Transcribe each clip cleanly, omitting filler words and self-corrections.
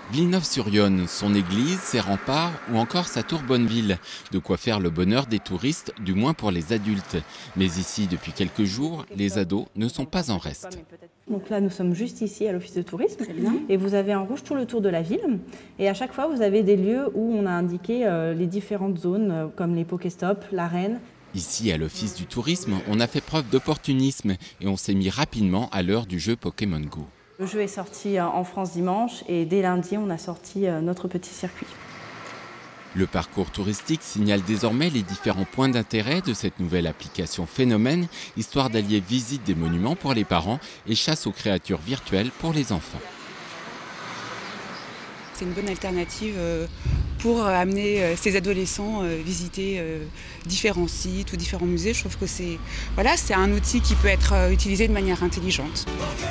Villeneuve-sur-Yonne, son église, ses remparts ou encore sa tour Bonneville. De quoi faire le bonheur des touristes, du moins pour les adultes. Mais ici, depuis quelques jours, les ados ne sont pas en reste. Donc là, nous sommes juste ici à l'office de tourisme. Et vous avez un rouge tout le tour de la ville. Et à chaque fois, vous avez des lieux où on a indiqué les différentes zones, comme les Pokéstops, l'arène. Ici, à l'office du tourisme, on a fait preuve d'opportunisme et on s'est mis rapidement à l'heure du jeu Pokémon Go. Le jeu est sorti en France dimanche et dès lundi, on a sorti notre petit circuit. Le parcours touristique signale désormais les différents points d'intérêt de cette nouvelle application Phénomène, histoire d'allier visite des monuments pour les parents et chasse aux créatures virtuelles pour les enfants. C'est une bonne alternative pour amener ces adolescents visiter différents sites ou différents musées. Je trouve que c'est un outil qui peut être utilisé de manière intelligente.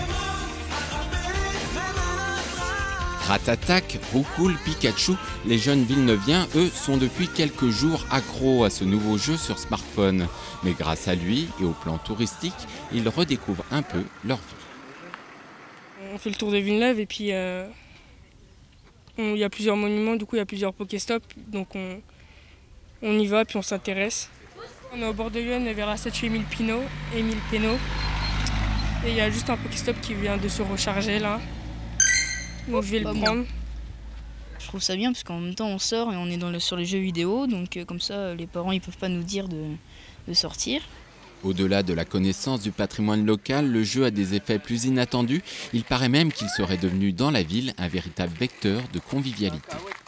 Ratatac, Roucoule, Pikachu, les jeunes villeneuviens, eux, sont depuis quelques jours accros à ce nouveau jeu sur smartphone. Mais grâce à lui et au plan touristique, ils redécouvrent un peu leur vie. On fait le tour de Villeneuve et puis il y a plusieurs monuments, du coup il y a plusieurs Pokéstops, donc on y va puis on s'intéresse. On est au bord de Lyon vers la statue Émile Pénaud. Et il y a juste un Pokéstop qui vient de se recharger là. Donc je vais le prendre. Je trouve ça bien parce qu'en même temps on sort et on est sur les jeux vidéo, donc comme ça les parents ils peuvent pas nous dire de sortir. Au-delà de la connaissance du patrimoine local, le jeu a des effets plus inattendus. Il paraît même qu'il serait devenu dans la ville un véritable vecteur de convivialité.